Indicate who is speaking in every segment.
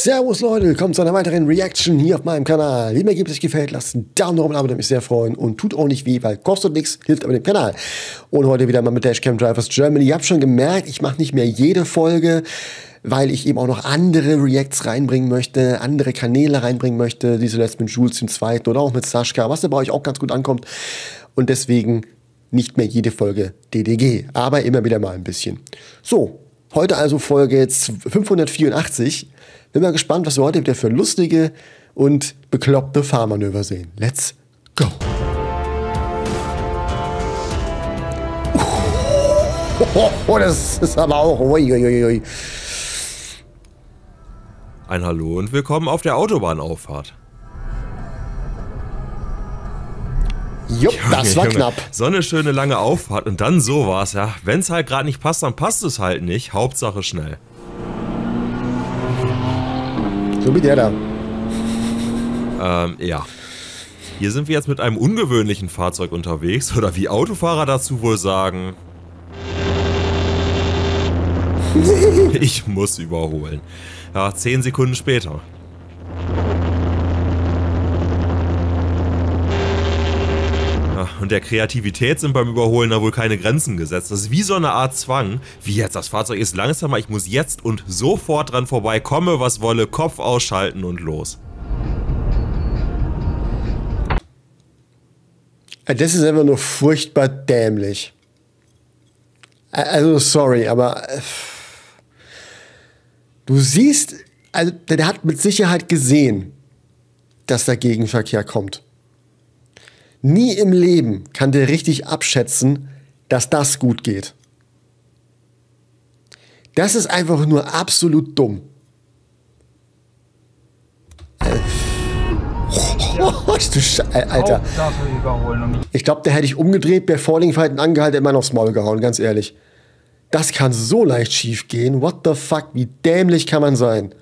Speaker 1: Servus Leute, willkommen zu einer weiteren Reaction hier auf meinem Kanal. Wie mir gibt es gefällt, lasst einen Daumen nach oben, würde mich sehr freuen und tut auch nicht weh, weil kostet nichts, hilft aber dem Kanal. Und heute wieder mal mit Dashcam Drivers Germany. Ihr habt schon gemerkt, ich mache nicht mehr jede Folge, weil ich eben auch noch andere Reacts reinbringen möchte, andere Kanäle reinbringen möchte, die zuletzt mit Jules dem Zweiten oder auch mit Sascha, was da bei euch auch ganz gut ankommt. Und deswegen nicht mehr jede Folge DDG, aber immer wieder mal ein bisschen. So, heute also Folge jetzt 584. Bin mal gespannt, was wir heute wieder für lustige und bekloppte Fahrmanöver sehen. Let's go! Oh, das ist aber auch... Uiuiui.
Speaker 2: Ein Hallo und willkommen auf der Autobahnauffahrt.
Speaker 1: Jupp, das war knapp.
Speaker 2: So eine schöne lange Auffahrt und dann sowas, ja. Wenn es halt gerade nicht passt, dann passt es halt nicht. Hauptsache schnell.
Speaker 1: So wie der da.
Speaker 2: Ja. Hier sind wir jetzt mit einem ungewöhnlichen Fahrzeug unterwegs, oder wie Autofahrer dazu wohl sagen. Ich muss überholen. Ja, 10 Sekunden später. Ja, und der Kreativität sind beim Überholen da wohl keine Grenzen gesetzt. Das ist wie so eine Art Zwang. Wie jetzt, das Fahrzeug ist langsamer, ich muss jetzt und sofort dran vorbei, komme was wolle, Kopf ausschalten und los.
Speaker 1: Das ist einfach nur furchtbar dämlich. Also sorry, aber... Du siehst, also der hat mit Sicherheit gesehen, dass der Gegenverkehr kommt. Nie im Leben kann der richtig abschätzen, dass das gut geht. Das ist einfach nur absolut dumm. Alter. Ich glaube, der hätte ich umgedreht, bei Vorliegverhalten angehalten, immer noch aufs Maul gehauen, ganz ehrlich. Das kann so leicht schief gehen. What the fuck? Wie dämlich kann man sein?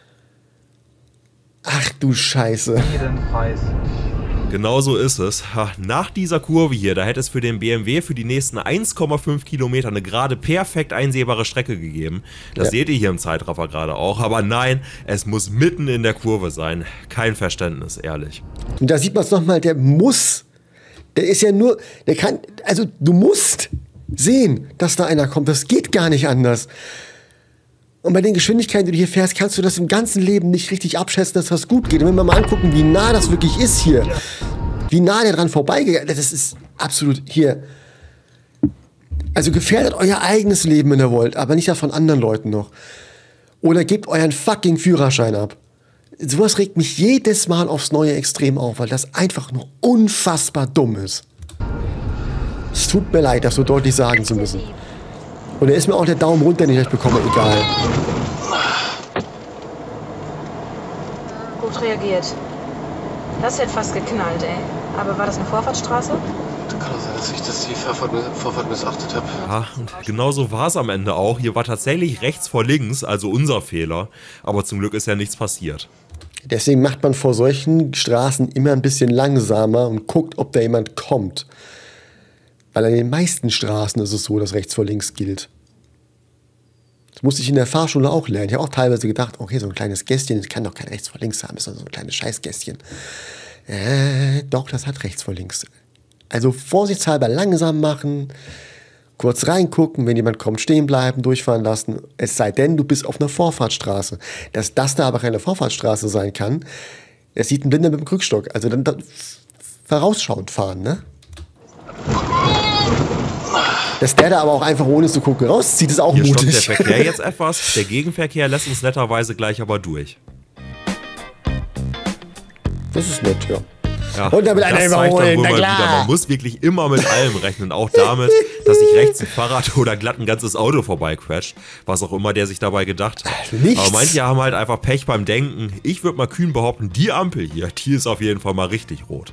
Speaker 1: Ach du Scheiße.
Speaker 2: Genau so ist es. Nach dieser Kurve hier, da hätte es für den BMW für die nächsten 1,5 Kilometer eine gerade perfekt einsehbare Strecke gegeben. Das seht ihr hier im Zeitraffer gerade auch. Aber nein, es muss mitten in der Kurve sein. Kein Verständnis, ehrlich.
Speaker 1: Und da sieht man es nochmal, der muss. Der ist ja nur, der kann, also du musst sehen, dass da einer kommt. Das geht gar nicht anders. Und bei den Geschwindigkeiten, die du hier fährst, kannst du das im ganzen Leben nicht richtig abschätzen, dass das gut geht. Und wenn wir mal angucken, wie nah das wirklich ist hier, wie nah der dran vorbeigegangen ist, das ist absolut hier. Also gefährdet euer eigenes Leben, wenn ihr wollt, aber nicht das von anderen Leuten noch. Oder gebt euren fucking Führerschein ab. Sowas regt mich jedes Mal aufs Neue extrem auf, weil das einfach nur unfassbar dumm ist. Es tut mir leid, das so deutlich sagen zu müssen. Und da ist mir auch der Daumen runter, den ich bekomme, egal.
Speaker 3: Gut reagiert. Das hätte fast geknallt, ey. Aber war das eine Vorfahrtsstraße?
Speaker 4: Kann sein, dass ich die Vorfahrt missachtet habe.
Speaker 2: Ja, und genauso war es am Ende auch. Hier war tatsächlich rechts vor links, also unser Fehler. Aber zum Glück ist ja nichts passiert.
Speaker 1: Deswegen macht man vor solchen Straßen immer ein bisschen langsamer und guckt, ob da jemand kommt. Weil an den meisten Straßen ist es so, dass rechts vor links gilt. Das musste ich in der Fahrschule auch lernen. Ich habe auch teilweise gedacht, okay, so ein kleines Gästchen, das kann doch kein rechts vor links haben, das ist so ein kleines Scheißgästchen. Doch, das hat rechts vor links. Also vorsichtshalber langsam machen, kurz reingucken, wenn jemand kommt, stehen bleiben, durchfahren lassen. Es sei denn, du bist auf einer Vorfahrtsstraße. Dass das da aber keine Vorfahrtsstraße sein kann, das sieht ein Blinder mit dem Krückstock. Also dann vorausschauend fahren, ne? Dass der da aber auch einfach ohne zu gucken rauszieht, ist auch
Speaker 2: hier
Speaker 1: mutig.
Speaker 2: Hier stoppt der Verkehr jetzt etwas. Der Gegenverkehr lässt uns netterweise gleich aber durch.
Speaker 1: Das ist nett, ja.
Speaker 2: Ja,
Speaker 1: und damit einer überholen, na klar.
Speaker 2: Man muss wirklich immer mit allem rechnen. Auch damit, dass sich rechts ein Fahrrad oder glatt ein ganzes Auto vorbeiquetscht. Was auch immer der sich dabei gedacht hat.
Speaker 1: Nichts.
Speaker 2: Aber manche haben halt einfach Pech beim Denken. Ich würde mal kühn behaupten, die Ampel hier, die ist auf jeden Fall mal richtig rot.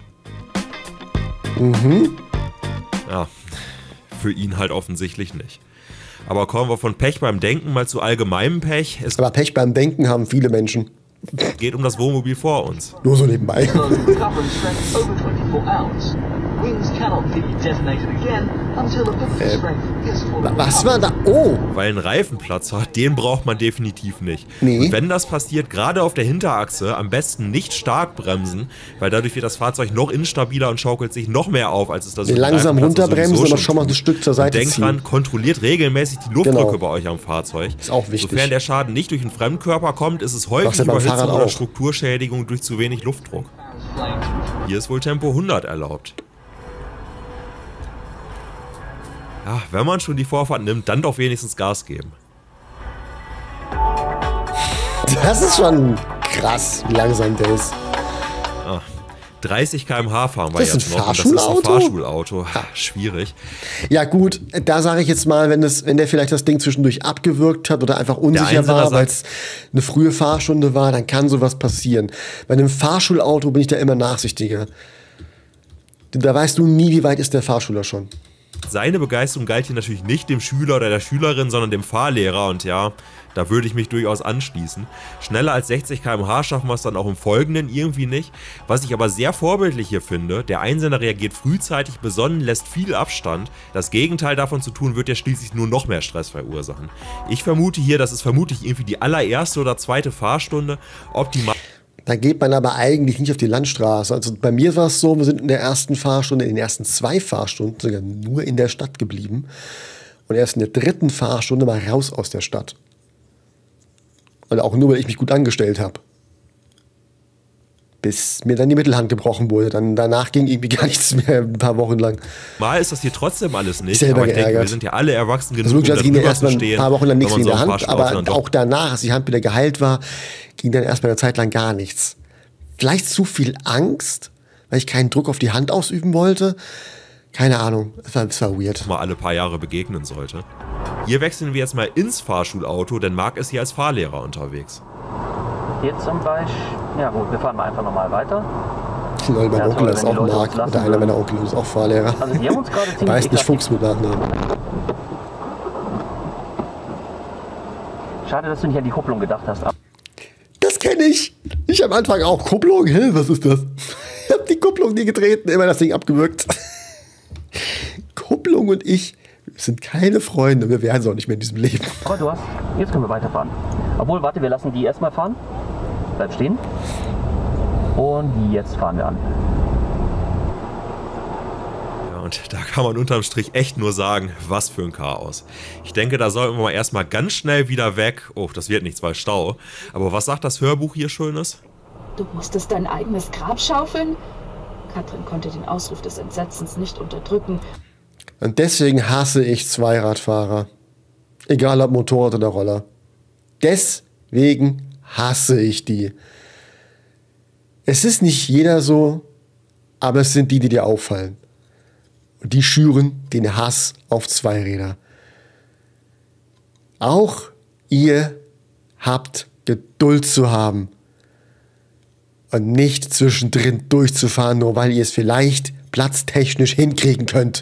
Speaker 1: Mhm.
Speaker 2: Ja, für ihn halt offensichtlich nicht. Aber kommen wir von Pech beim Denken mal zu allgemeinem Pech.
Speaker 1: Aber Pech beim Denken haben viele Menschen.
Speaker 2: Geht um das Wohnmobil vor uns.
Speaker 1: Nur so nebenbei. Was war da? Oh!
Speaker 2: Weil ein Reifenplatz hat, den braucht man definitiv nicht.
Speaker 1: Nee.
Speaker 2: Und wenn das passiert, gerade auf der Hinterachse, am besten nicht stark bremsen, weil dadurch wird das Fahrzeug noch instabiler und schaukelt sich noch mehr auf, als es das ist.
Speaker 1: Langsam runterbremsen, aber schon mal ein Stück zur Seite
Speaker 2: ziehen. Denkt dran, kontrolliert regelmäßig die Luftdrücke bei euch am Fahrzeug.
Speaker 1: Ist auch wichtig.
Speaker 2: Sofern der Schaden nicht durch einen Fremdkörper kommt, ist es häufig Überhitzung oder Strukturschädigung durch zu wenig Luftdruck. Hier ist wohl Tempo 100 erlaubt. Ja, wenn man schon die Vorfahrt nimmt, dann doch wenigstens Gas geben.
Speaker 1: Das ist schon krass, wie langsam der ist.
Speaker 2: 30 km/h fahren wir jetzt noch.
Speaker 1: Das ist ein
Speaker 2: Fahrschulauto. Schwierig.
Speaker 1: Ja gut, da sage ich jetzt mal, wenn der vielleicht das Ding zwischendurch abgewürgt hat oder einfach unsicher war, weil es eine frühe Fahrstunde war, dann kann sowas passieren. Bei einem Fahrschulauto bin ich da immer nachsichtiger. Da weißt du nie, wie weit ist der Fahrschüler schon.
Speaker 2: Seine Begeisterung galt hier natürlich nicht dem Schüler oder der Schülerin, sondern dem Fahrlehrer. Und ja, da würde ich mich durchaus anschließen. Schneller als 60 km/h schaffen wir es dann auch im Folgenden irgendwie nicht. Was ich aber sehr vorbildlich hier finde, der Einsender reagiert frühzeitig besonnen, lässt viel Abstand. Das Gegenteil davon zu tun, wird ja schließlich nur noch mehr Stress verursachen. Ich vermute hier, das ist vermutlich irgendwie die allererste oder zweite Fahrstunde. Optimal.
Speaker 1: Da geht man aber eigentlich nicht auf die Landstraße. Also bei mir war es so, wir sind in der ersten Fahrstunde, in den ersten 2 Fahrstunden sogar nur in der Stadt geblieben. Und erst in der 3. Fahrstunde mal raus aus der Stadt. Und auch nur, weil ich mich gut angestellt habe. Bis mir dann die Mittelhand gebrochen wurde. Danach ging irgendwie gar nichts mehr, ein paar Wochen lang.
Speaker 2: Mal ist das hier trotzdem alles nicht.
Speaker 1: Aber
Speaker 2: ich denke, wir sind ja alle erwachsen genug,
Speaker 1: um das ging ja erst mal ein paar Wochen lang nichts
Speaker 2: in
Speaker 1: der Hand. Aber auch danach, als die Hand wieder geheilt war, ging dann erst mal eine Zeit lang gar nichts. Vielleicht zu viel Angst, weil ich keinen Druck auf die Hand ausüben wollte. Keine Ahnung, das war weird.
Speaker 2: Mal alle paar Jahre begegnen sollte. Hier wechseln wir jetzt mal ins Fahrschulauto, denn Marc ist hier als Fahrlehrer unterwegs.
Speaker 5: Hier zum Beispiel, ja gut, wir fahren mal einfach nochmal weiter.
Speaker 1: Lol, mein Onkel ist auch Marc, oder einer meiner Onkel ist auch Fahrlehrer.
Speaker 5: Also wir haben uns gerade ziemlich
Speaker 1: weiß nicht Fuchs mit Nachnamen.
Speaker 5: Schade, dass du nicht an die Kupplung gedacht hast.
Speaker 1: Das kenne ich. Ich am Anfang auch. Kupplung? Hä, was ist das? Ich hab die Kupplung nie getreten, immer das Ding abgewürgt. Kupplung und ich sind keine Freunde. Wir werden es auch nicht mehr in diesem Leben.
Speaker 5: Aber jetzt können wir weiterfahren. Obwohl, warte, wir lassen die erstmal fahren. Bleib stehen. Und jetzt fahren wir an.
Speaker 2: Ja, und da kann man unterm Strich echt nur sagen, was für ein Chaos. Ich denke, da sollten wir mal erstmal ganz schnell wieder weg. Oh, das wird nichts, weil Stau. Aber was sagt das Hörbuch hier Schönes?
Speaker 6: Du musstest dein eigenes Grab schaufeln? Katrin konnte den Ausruf des Entsetzens nicht unterdrücken.
Speaker 1: Und deswegen hasse ich Zweiradfahrer. Egal ob Motorrad oder Roller. Deswegen hasse ich die. Es ist nicht jeder so, aber es sind die, die dir auffallen. Und die schüren den Hass auf Zweiräder. Auch ihr habt Geduld zu haben und nicht zwischendrin durchzufahren, nur weil ihr es vielleicht platztechnisch hinkriegen könnt.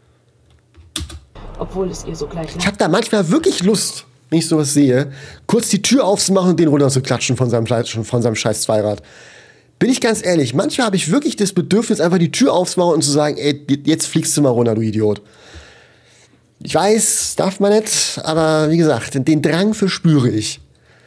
Speaker 6: Obwohl es ihr so gleich
Speaker 1: Ich habe da manchmal wirklich Lust, wenn ich sowas sehe, kurz die Tür aufzumachen und den runterzuklatschen von seinem scheiß Zweirad. Bin ich ganz ehrlich, manchmal habe ich wirklich das Bedürfnis, einfach die Tür aufzumachen und zu sagen, ey, jetzt fliegst du mal runter, du Idiot. Ich weiß, darf man nicht, aber wie gesagt, den Drang verspüre ich.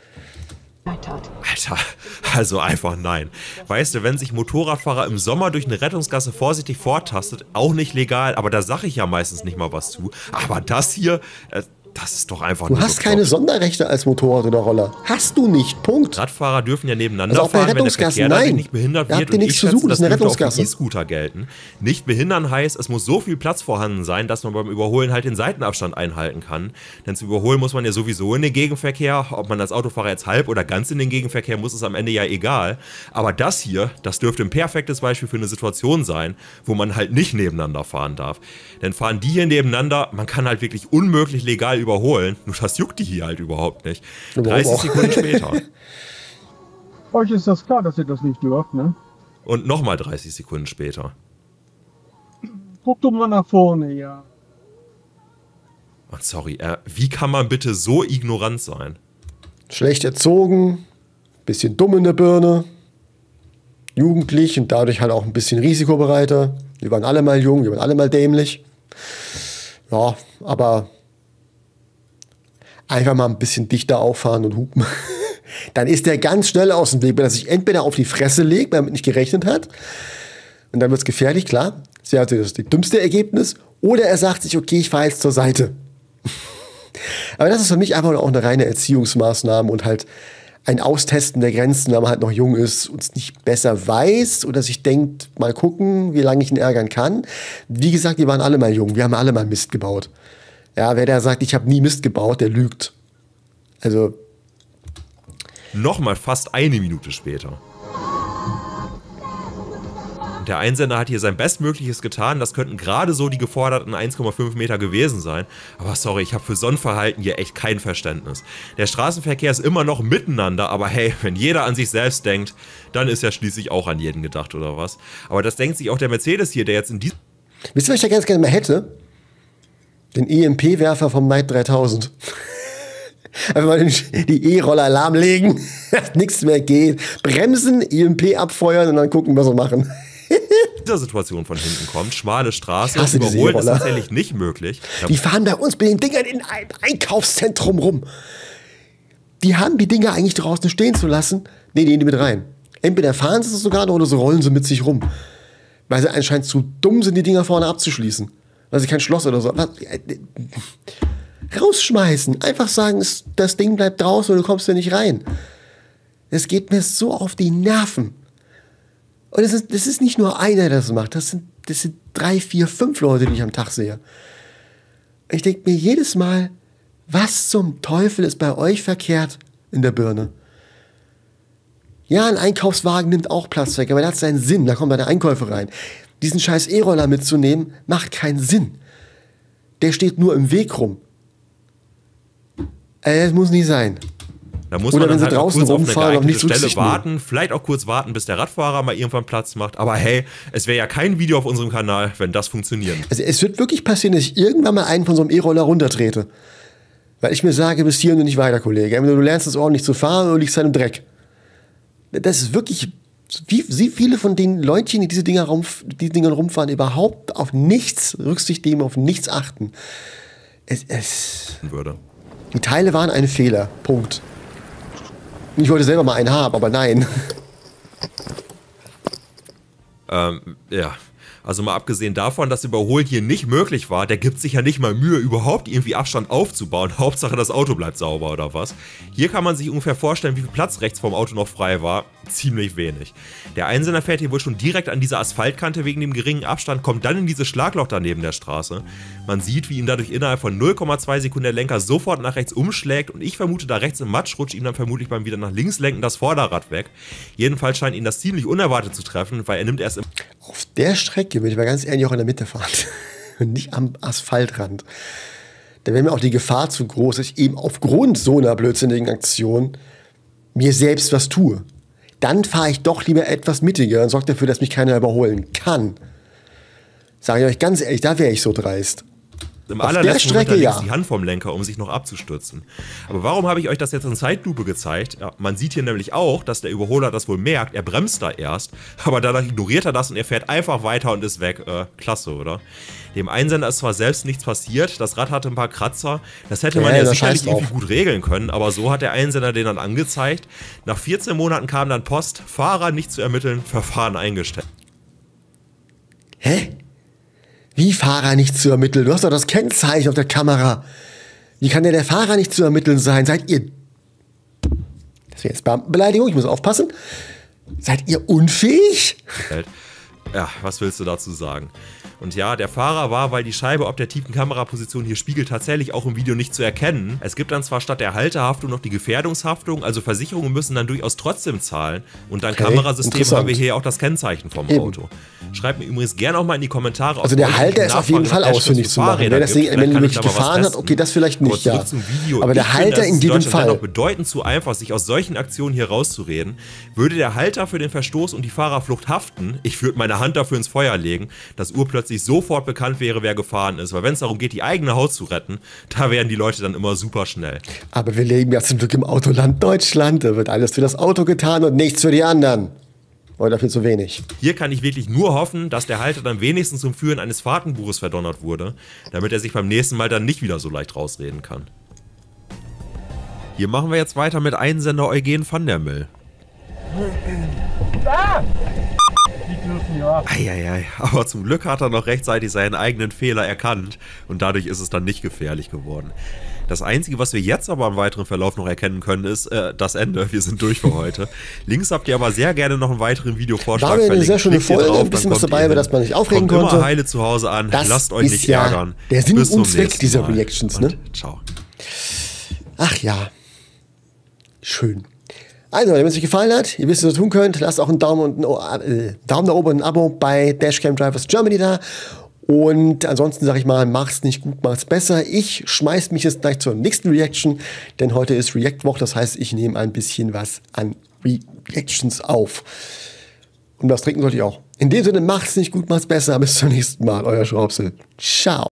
Speaker 2: Alter, also einfach nein. Weißt du, wenn sich Motorradfahrer im Sommer durch eine Rettungsgasse vorsichtig vortastet, auch nicht legal, aber da sage ich ja meistens nicht mal was zu. Aber das hier, das ist doch einfach
Speaker 1: Du hast keine Sonderrechte als Motorrad oder Roller. Hast du nicht, Punkt.
Speaker 2: Radfahrer dürfen ja nebeneinander
Speaker 1: also
Speaker 2: fahren, wenn der Verkehr dadurch nicht behindert wird. Und ich schätze, das dürfte auch für E-Scooter gelten. Nicht behindern heißt, es muss so viel Platz vorhanden sein, dass man beim Überholen halt den Seitenabstand einhalten kann. Denn zu überholen muss man ja sowieso in den Gegenverkehr. Ob man als Autofahrer jetzt halb oder ganz in den Gegenverkehr muss, ist am Ende ja egal. Aber das hier, das dürfte ein perfektes Beispiel für eine Situation sein, wo man halt nicht nebeneinander fahren darf. Denn fahren die hier nebeneinander, man kann halt wirklich unmöglich legal überholen. Nur das juckt die hier halt überhaupt nicht. 30 Sekunden später.
Speaker 7: Euch ist das klar, dass ihr das nicht dürft, ne?
Speaker 2: Und nochmal 30 Sekunden später.
Speaker 7: Guckt doch mal nach vorne, ja.
Speaker 2: Und sorry, wie kann man bitte so ignorant sein?
Speaker 1: Schlecht erzogen, bisschen dumm in der Birne, jugendlich und dadurch halt auch ein bisschen risikobereiter. Wir waren alle mal jung, wir waren alle mal dämlich. Ja, aber einfach mal ein bisschen dichter auffahren und hupen. Dann ist der ganz schnell aus dem Weg, wenn er sich entweder auf die Fresse legt, weil er damit nicht gerechnet hat. Und dann wird es gefährlich, klar. Das wäre also das dümmste Ergebnis. Oder er sagt sich, okay, ich fahre jetzt zur Seite. Aber das ist für mich einfach auch eine reine Erziehungsmaßnahme und halt ein Austesten der Grenzen, wenn man halt noch jung ist und es nicht besser weiß oder sich denkt, mal gucken, wie lange ich ihn ärgern kann. Wie gesagt, wir waren alle mal jung, wir haben alle mal Mist gebaut. Ja, wer da sagt, ich habe nie Mist gebaut, der lügt. Also
Speaker 2: nochmal fast eine Minute später. Der Einsender hat hier sein Bestmögliches getan. Das könnten gerade so die geforderten 1,5 Meter gewesen sein. Aber sorry, ich habe für so ein Verhalten hier echt kein Verständnis. Der Straßenverkehr ist immer noch miteinander, aber hey, wenn jeder an sich selbst denkt, dann ist ja schließlich auch an jeden gedacht, oder was? Aber das denkt sich auch der Mercedes hier, der jetzt in diesem...
Speaker 1: Wisst ihr, was ich da ganz gerne mal hätte? Den EMP-Werfer vom Night 3000. Einfach mal die E-Roller lahmlegen, dass nichts mehr geht. Bremsen, EMP abfeuern und dann gucken, was wir machen.
Speaker 2: dieser Situation von hinten kommt, schmale Straße,
Speaker 1: überholen
Speaker 2: überholen ist tatsächlich nicht möglich.
Speaker 1: Die fahren bei uns mit den Dingern in einem Einkaufszentrum rum. Die haben die Dinger eigentlich draußen stehen zu lassen. Nee, die gehen mit rein. Entweder fahren sie es sogar noch oder so rollen sie mit sich rum. Weil sie anscheinend zu dumm sind, die Dinger vorne abzuschließen. Weil sie kein Schloss oder so. Rausschmeißen. Einfach sagen, das Ding bleibt draußen und du kommst da nicht rein. Es geht mir so auf die Nerven. Und das ist nicht nur einer, der das macht. Das sind 3, 4, 5 Leute, die ich am Tag sehe. Ich denke mir jedes Mal, was zum Teufel ist bei euch verkehrt in der Birne? Ja, ein Einkaufswagen nimmt auch Platz weg, aber der hat seinen Sinn. Da kommen deine Einkäufe rein. Diesen scheiß E-Roller mitzunehmen, macht keinen Sinn. Der steht nur im Weg rum. Das muss nicht sein.
Speaker 2: Da muss
Speaker 1: Oder
Speaker 2: man dann
Speaker 1: wenn sie
Speaker 2: halt auch
Speaker 1: draußen
Speaker 2: kurz auf eine
Speaker 1: rumfahren, auf
Speaker 2: geeignete
Speaker 1: nichts
Speaker 2: Stelle
Speaker 1: Rücksicht nehmen.
Speaker 2: warten, vielleicht auch kurz warten, bis der Radfahrer mal irgendwann Platz macht. Aber hey, es wäre ja kein Video auf unserem Kanal, wenn das funktionieren.
Speaker 1: Also es wird wirklich passieren, dass ich irgendwann mal einen von so einem E-Roller runtertrete. Weil ich mir sage, bis hier und nicht weiter, Kollege. Entweder du lernst es ordentlich zu fahren oder liegst halt im Dreck. Das ist wirklich, wie viele von den Leutchen, die diese Dinger rumfahren, überhaupt auf nichts Rücksicht nehmen, auf nichts achten. Die Teile waren ein Fehler. Punkt. Ich wollte selber mal einen haben, aber nein.
Speaker 2: Ja. Also mal abgesehen davon, dass Überholen hier nicht möglich war, der gibt sich ja nicht mal Mühe, überhaupt irgendwie Abstand aufzubauen. Hauptsache, das Auto bleibt sauber oder was. Hier kann man sich ungefähr vorstellen, wie viel Platz rechts vom Auto noch frei war. Ziemlich wenig. Der Einsender fährt hier wohl schon direkt an dieser Asphaltkante wegen dem geringen Abstand, kommt dann in dieses Schlagloch daneben der Straße. Man sieht, wie ihm dadurch innerhalb von 0,2 Sekunden der Lenker sofort nach rechts umschlägt und ich vermute, da rechts im Matsch rutscht ihm dann vermutlich beim wieder nach links lenken das Vorderrad weg. Jedenfalls scheint ihn das ziemlich unerwartet zu treffen, weil er nimmt erst im...
Speaker 1: Auf der Strecke würde ich mal ganz ehrlich auch in der Mitte fahren und nicht am Asphaltrand. Da wäre mir auch die Gefahr zu groß, dass ich eben aufgrund so einer blödsinnigen Aktion mir selbst was tue. Dann fahre ich doch lieber etwas mittiger und sorge dafür, dass mich keiner überholen kann. Sage ich euch ganz ehrlich, da wäre ich so dreist.
Speaker 2: Im allerletzten Moment links die Hand vom Lenker, um sich noch abzustürzen. Aber warum habe ich euch das jetzt in Zeitlupe gezeigt? Ja, man sieht hier nämlich auch, dass der Überholer das wohl merkt. Er bremst da erst, aber danach ignoriert er das und er fährt einfach weiter und ist weg. Klasse, oder? Dem Einsender ist zwar selbst nichts passiert, das Rad hatte ein paar Kratzer. Das hätte man ja sicherlich irgendwie gut regeln können, aber so hat der Einsender den dann angezeigt. Nach 14 Monaten kam dann Post, Fahrer nicht zu ermitteln, Verfahren eingestellt.
Speaker 1: Hä? Wie Fahrer nicht zu ermitteln? Du hast doch das Kennzeichen auf der Kamera. Wie kann der Fahrer nicht zu ermitteln sein? Seid ihr... Das wäre jetzt Beamtenbeleidigung, ich muss aufpassen. Seid ihr unfähig?
Speaker 2: Ja, was willst du dazu sagen? Und ja, der Fahrer war, weil die Scheibe ob der tiefen Kameraposition hier spiegelt, tatsächlich auch im Video nicht zu erkennen. Es gibt dann zwar statt der Halterhaftung noch die Gefährdungshaftung, also Versicherungen müssen dann durchaus trotzdem zahlen. Und dank Kamerasystem haben wir hier auch das Kennzeichen vom Auto. Schreibt mir übrigens gerne auch mal in die Kommentare.
Speaker 1: Also der Halter ist auf jeden Fall ausfindig zu machen. Wer das Ding wirklich gefahren hat, okay, das vielleicht nicht, ja. Aber der Halter in jedem Fall.
Speaker 2: Auch bedeutend zu einfach, sich aus solchen Aktionen hier rauszureden. Würde der Halter für den Verstoß und die Fahrerflucht haften, ich würde meine Hand dafür ins Feuer legen, dass urplötzlich sofort bekannt wäre, wer gefahren ist. Weil wenn es darum geht, die eigene Haut zu retten, da wären die Leute dann immer super schnell.
Speaker 1: Aber wir leben ja zum Glück im Autoland Deutschland. Da wird alles für das Auto getan und nichts für die anderen. Oder viel zu wenig.
Speaker 2: Hier kann ich wirklich nur hoffen, dass der Halter dann wenigstens zum Führen eines Fahrtenbuches verdonnert wurde, damit er sich beim nächsten Mal dann nicht wieder so leicht rausreden kann. Hier machen wir jetzt weiter mit Einsender Eugen van der Mill. Eieiei, aber zum Glück hat er noch rechtzeitig seinen eigenen Fehler erkannt und dadurch ist es dann nicht gefährlich geworden. Das Einzige, was wir jetzt aber im weiteren Verlauf noch erkennen können, ist das Ende. Wir sind durch für heute. Links habt ihr aber sehr gerne noch einen weiteren Videovorschlag
Speaker 1: verlinkt. War eine sehr schöne
Speaker 2: Folge,
Speaker 1: ein bisschen was dabei, über das man nicht aufregen
Speaker 2: konnte.
Speaker 1: konnte.
Speaker 2: Immer heile zu Hause an,
Speaker 1: das
Speaker 2: lasst euch nicht ärgern.
Speaker 1: Der Sinn
Speaker 2: Bis
Speaker 1: und
Speaker 2: zum
Speaker 1: Zweck
Speaker 2: nächsten
Speaker 1: dieser
Speaker 2: Mal.
Speaker 1: Reactions, ne?
Speaker 2: Und ciao.
Speaker 1: Ach ja. Schön. Also, wenn es euch gefallen hat, ihr wisst, was ihr tun könnt, lasst auch einen Daumen nach oben und ein Abo bei Dashcam Drivers Germany da. Und ansonsten sage ich mal, macht's nicht gut, macht's besser. Ich schmeiß mich jetzt gleich zur nächsten Reaction, denn heute ist React-Woche, das heißt, ich nehme ein bisschen was an Reactions auf. Und das trinken sollte ich auch. In dem Sinne, macht's nicht gut, macht's besser. Bis zum nächsten Mal, euer Schraubsel. Ciao.